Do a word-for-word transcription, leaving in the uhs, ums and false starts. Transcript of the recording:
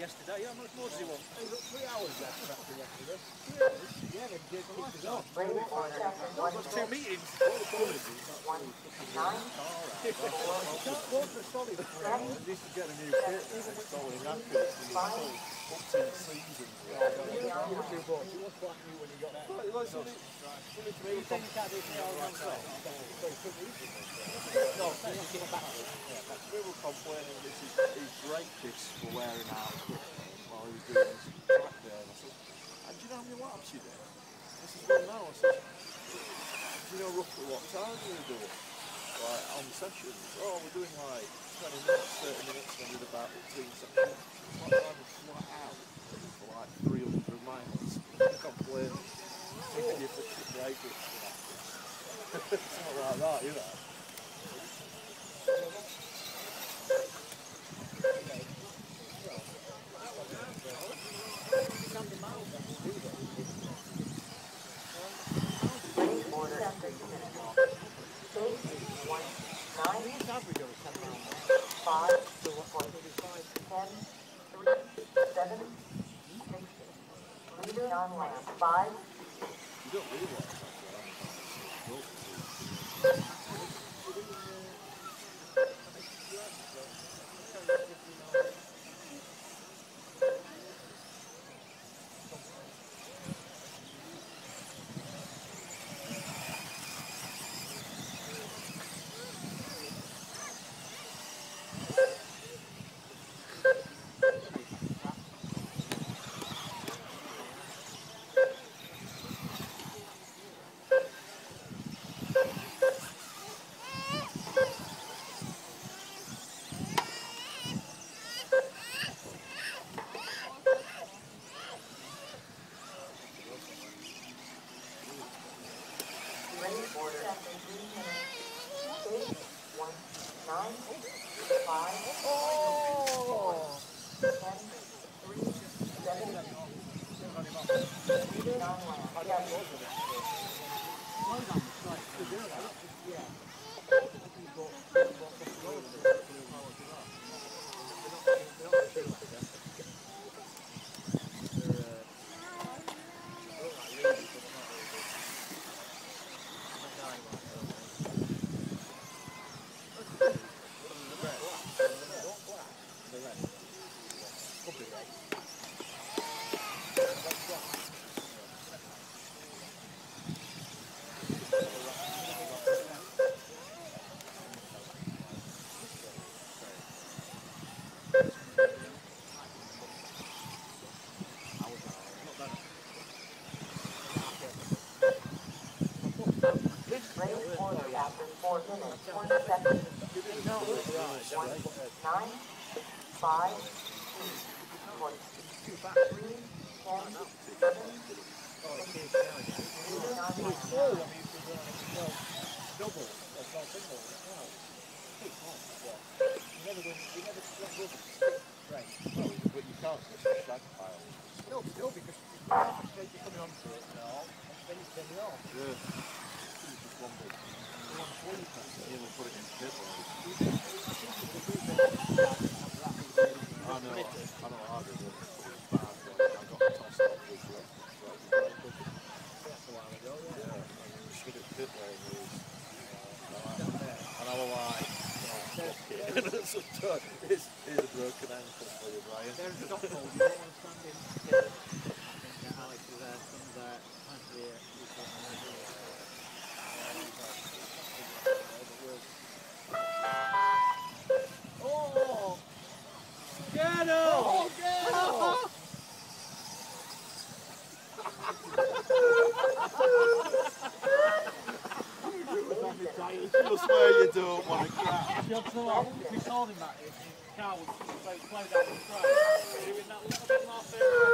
yesterday. How much more does he want? He's got three hours left after yesterday. Three hours? Yeah, then Jake kicked us off. What's two meetings? One, nine, You can't go for a solid three hours. At least to get a new kit, it's all in that kit. Up to the season. You two boys, you was quite new when you got there. Well, it's only, only three. You think you can't do three hours on set? No, we were complaining that his, his brake discs were wearing out while he was doing his track there. And I said, and do you know how many laps you did? I said, well, no. I said, do you know roughly what time you were doing? Like, on sessions? Oh, we're doing like twenty minutes, thirty minutes, and with about fifteen seconds. It's like driving flat out for like three hundred miles. Complaining. Thinking you put your brake discs in that. It's not like that, you know. five, four, ten, three, seven, six, leaving on land, five. You don't really want that. Four minutes, twenty seconds. One, nine, five, two, four, three, ten, seven, six, leaving on land. Double, that's not single. You never win, you never split with it. Right. Well, but you can't miss a shag pile. No, no, because you're coming onto it now, and then it's getting off. Yeah. It's just one big. Yeah, we'll put it in pit lane. I know, I know how to do it. It's bad, but I got tossed off with the That's a while ago, yeah. yeah, and we stood at pit lane with, uh, and I was like, oh, fuck it. So, here's, here's a broken ankle for you, Brian. There's a dot hole, you don't want to stand in together. I think Alex is there, comes there, and here, he's got an idea. Oh! Get him! Oh, get him! I swear you don't want to crash. We told him that his car was so close out the track. Doing that little bit more further